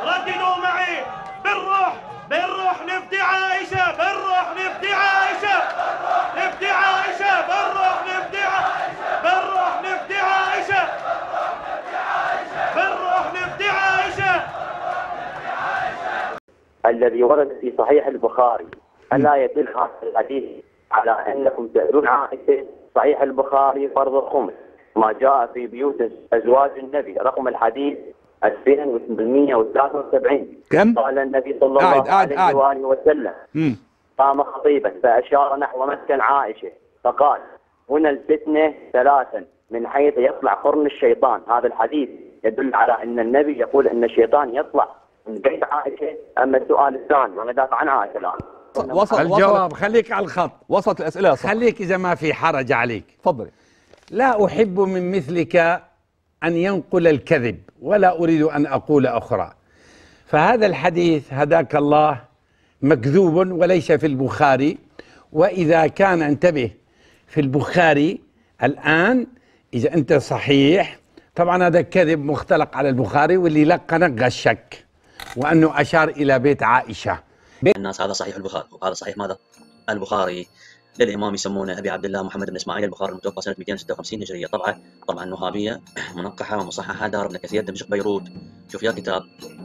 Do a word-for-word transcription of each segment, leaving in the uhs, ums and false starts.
رددوا معي. بالروح بالروح نفدي عائشة، بالروح نفدي عائشة، نفدي عائشة، بالروح نفدي عائشة، بالروح نفدي عائشة، بالروح نفدي عائشة. الذي ورد في صحيح البخاري ألا يدل هذا الحديث على أنكم تأذون عائشة. صحيح البخاري فرض الخمس، ما جاء في بيوت أزواج النبي، رقم الحديث ألفين وثمانمئة وثلاثة وسبعين. كم؟ قال النبي صلى الله قاعد عليه قاعد وآله وسلم مم. قام خطيبا فأشار نحو مسكن عائشة فقال: هنا الفتنة ثلاثا من حيث يطلع قرن الشيطان. هذا الحديث يدل على أن النبي يقول أن الشيطان يطلع من بيت عائشة. أما السؤال الثاني وندافع عن عائشة الآن. وصل الجواب وصلت خليك على الخط، وصلت الأسئلة يا صاحبي. خليك إذا ما في حرج عليك. تفضلي. لا أحب من مثلك أن ينقل الكذب، ولا أريد أن أقول أخرى. فهذا الحديث هداك الله مكذوب وليس في البخاري. وإذا كان انتبه في البخاري الآن، إذا أنت صحيح طبعا هذا كذب مختلق على البخاري، واللي لقنك غشك وأنه أشار إلى بيت عائشة. الناس هذا صحيح البخاري، وهذا صحيح ماذا؟ البخاري. للإمام يسمونه أبي عبد الله محمد بن إسماعيل البخاري المتوفى سنة مئتين وستة وخمسين هجرية. طبعا طبعا نهابية منقحة ومصححة، دار ابن كثير دمشق بيروت. شوف يا كتاب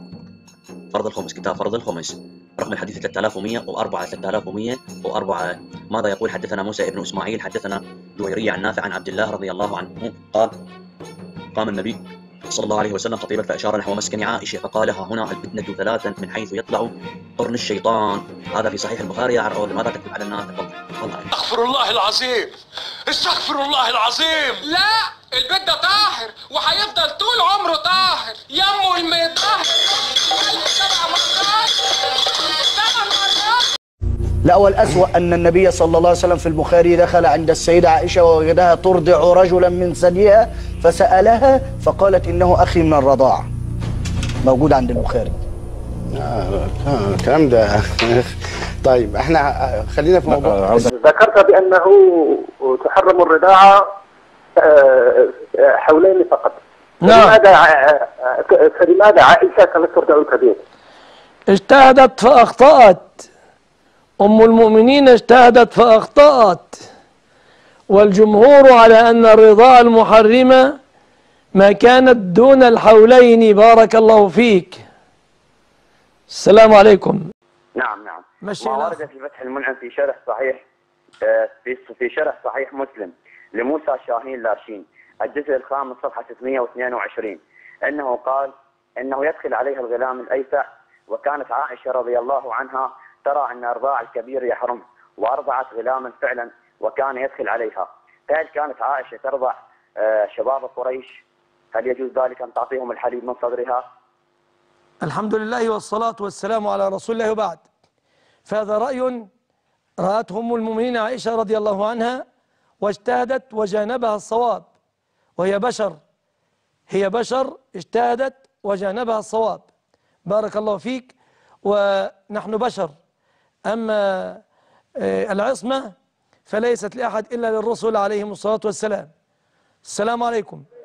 فرض الخمس، كتاب فرض الخمس، رقم الحديث ثلاثة آلاف ومئة وأربعة ثلاثة آلاف ومئة وأربعة. ماذا يقول؟ حدثنا موسى بن إسماعيل حدثنا جويرية عن نافع عن عبد الله رضي الله عنه قال: قام النبي صلى الله عليه وسلم خطيبا فأشار نحو مسكن عائشة فقال: ها هنا الفتنة ثلاثا من حيث يطلع قرن الشيطان. هذا في صحيح البخاري يا عرعور، لماذا تكذب على الناس؟ تفضل. استغفر الله العظيم، استغفر الله العظيم. لا، البيت ده طاهر وهيفضل طول عمره طاهر. يمه المطهر سبع مرات سبع مرات. لا، والأسوأ أن النبي صلى الله عليه وسلم في البخاري دخل عند السيدة عائشة ووجدها ترضع رجلا من ثديها فسألها فقالت إنه أخي من الرضاعة. موجود عند البخاري. آه الكلام ده. طيب احنا خلينا في موضوع. ذكرت بأنه تحرم الرضاعة حولين فقط. فلماذا فلماذا عائشة كانت ترضع الكبير؟ اجتهدت فأخطأت. أم المؤمنين اجتهدت فأخطأت. والجمهور على أن الرضاعة المحرمة ما كانت دون الحولين. بارك الله فيك. السلام عليكم. نعم نعم. ما مشينا. ورد في فتح المنعم في شرح صحيح في في شرح صحيح مسلم لموسى شاهين لاشين الجزء الخامس صفحة ستمئة واثنين وعشرين أنه قال أنه يدخل عليها الغلام الأيسع، وكانت عائشة رضي الله عنها ترى أن إرضاع الكبير يحرم، وأرضعت غلاما فعلا وكان يدخل عليها. فهل كانت عائشة ترضع شباب قريش؟ هل يجوز ذلك أن تعطيهم الحليب من صدرها؟ الحمد لله والصلاة والسلام على رسول الله، وبعد. فهذا رأي رأته أم المؤمنين عائشة رضي الله عنها واجتهدت وجانبها الصواب، وهي بشر، هي بشر اجتهدت وجانبها الصواب. بارك الله فيك. ونحن بشر. أما العصمة فليست لأحد إلا للرسل عليهم الصلاة والسلام. السلام عليكم.